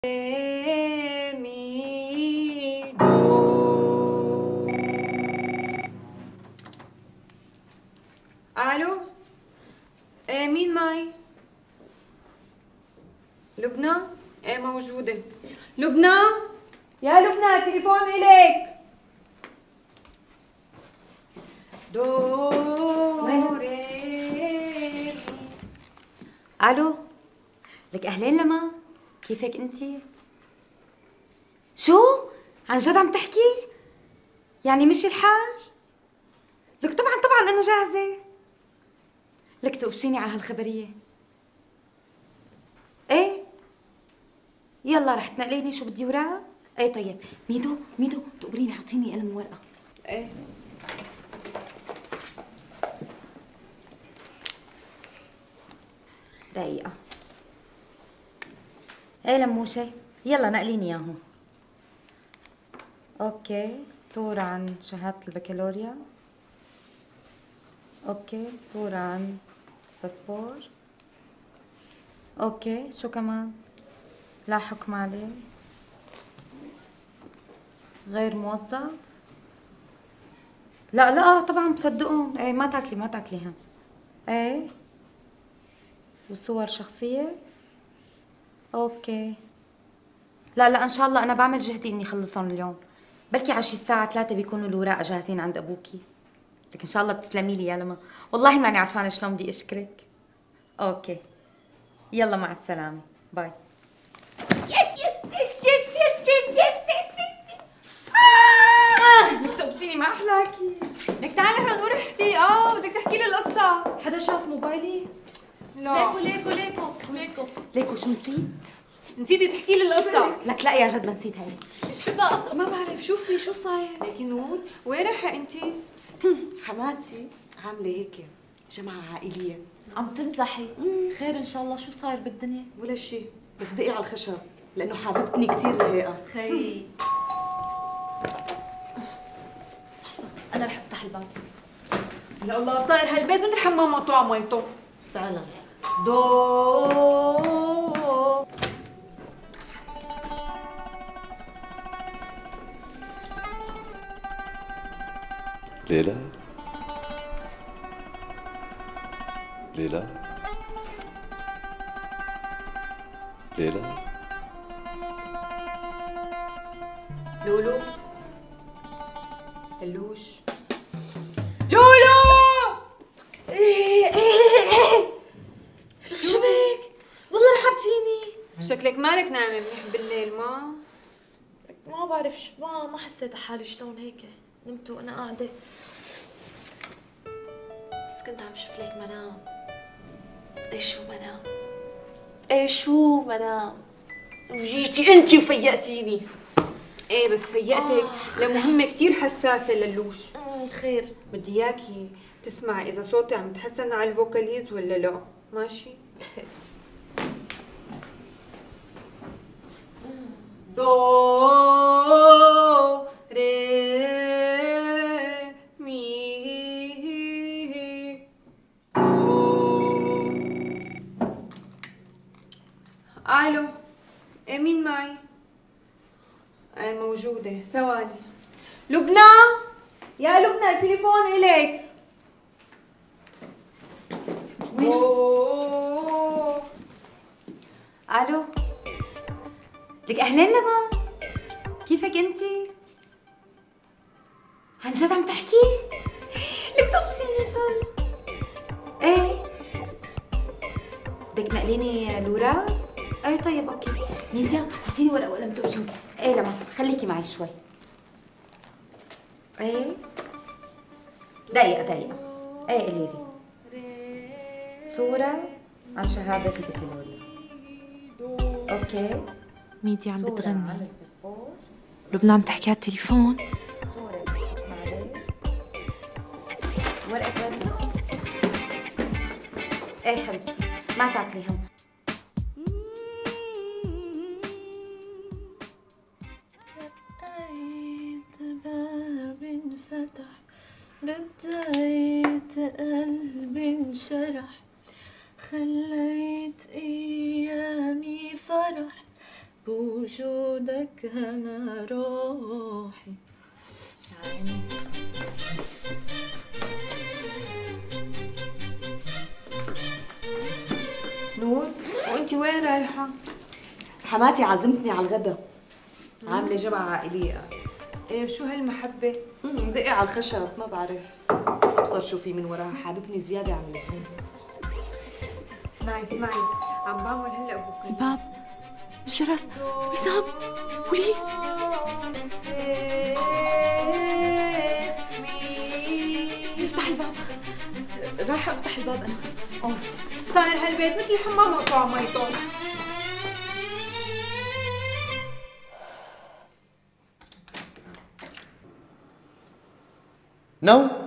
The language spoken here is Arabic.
مي دو. الو، مين معي؟ لبنى؟ موجودة. لبنى؟ يا لبنى تليفون إليك. دو ري. الو، لك اهلين لما كيفك انتي؟ شو؟ عن جد عم تحكي؟ يعني مشي الحال؟ لك طبعا انا جاهزة. لك تقبشيني على هالخبرية. ايه؟ يلا رح تنقليني شو بدي وراء؟ ايه طيب، ميدو تقبريني، اعطيني قلم وورقة. ايه دقيقة. ايه لموشة، يلا نقليني اياهم. اوكي، صورة عن شهادة البكالوريا. اوكي، صورة عن باسبور. اوكي، شو كمان؟ لا حكم عليه. غير موظف. لا طبعا بصدقهم. ايه ما تاكلي هم. ايه، وصور شخصية. اوكي. لا ان شاء الله انا بعمل جهدي اني اخلصهم اليوم. بلكي على شي الساعة 3 بيكونوا الوراق جاهزين عند ابوكي. لك ان شاء الله بتسلمي لي يا لما، والله ماني عرفانة شلون بدي اشكرك. اوكي، يلا مع السلامة، باي. بدك تقبشيني ما احلاكي. لك تعالي هلا نور احكي. بدك تحكي لي القصة. حدا شاف موبايلي؟ لا ليكو شو نسيت؟ نسيتي تحكي لي القصة. لك لا يا جد ما نسيت هاي. شو بقى؟ ما بعرف شو صاير؟ ليكي نور وين رايحة انتي؟ حماتي عاملة هيك جمعة عائلية. عم تمزحي؟ خير ان شاء الله، شو صاير بالدنيا؟ ولا شيء، بس دقي على الخشب لأنه حاببتني كثير رقيقة. خي لحظة، أنا رح أفتح الباب. يا الله صاير هالبيت مثل حمام مقطوع ميته فعلا. دو. ليلى ليلى ليلى لولو هلوش. لولو شو بك؟ والله رحبتيني. شكلك مالك نايمة منيح بالليل. ما بعرف شو، ما حسيت حالي شلون هيك نمت وأنا قاعدة، بس كنت عم شوف لك منام. شو منام وجيتي انتي وفيقتيني. ايه بس فيقتك لمهمة كتير حساسة للوش. خير، بدي اياكي تسمعي اذا صوتي عم يتحسن على الفوكاليز ولا لا، ماشي؟ دو ري مي دو. الو، مين معي؟ موجودة، ثواني. لبنى؟ يا لبنى تليفون إليك. الو، لك اهلين لما كيفك انتي؟ عن جد عم تحكي؟ لك تقبشيني ان شاء الله. ايه بدك نقليني الوراق؟ ايه طيب اوكي. نينجا اعطيني ورقه وقلم تقبشيني. ايه لما خليكي معي شوي. ايه دقيقه. ايه قولي لي. صوره عن شهاده البكالوريا. اوكي. ميدي عم صورة بتغني. عن الباسبور. لبنى عم تحكي على التليفون. صورة حكم عليه. ورقة ورقة. ايه حبيبتي ما تاكلي هم. رقيت باب انفتح، رديت قلبي انشرح، خليت ايامي فرح، بوجودك انا روحي يعني. نور، وانت وين رايحة؟ حماتي عزمتني على الغدا، عامله جمعه عائليه. ايه شو هالمحبة؟ دقي على الخشب، ما بعرف ابصر شو في من وراها، حاببني زياده عن اللزوم. اسمعي، عم بعمل هلا بوكا. الباب، الجرس، وسام، ولي. افتح الباب، رايحة افتح الباب انا. اوف، صاير هالبيت مثل حمام مقطوع ميته. No.